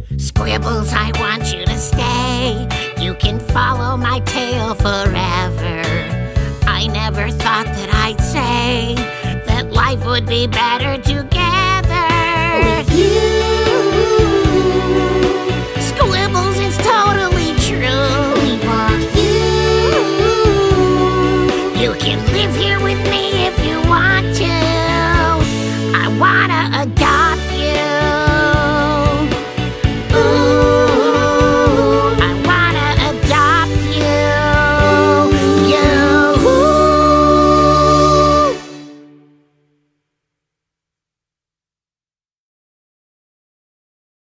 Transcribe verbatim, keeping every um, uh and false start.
Scribbles, I want you to stay. You can follow my tail forever. I never thought that I'd say that life would be better together with you. Scribbles, it's totally true. We want you. You can live here with me if you want to.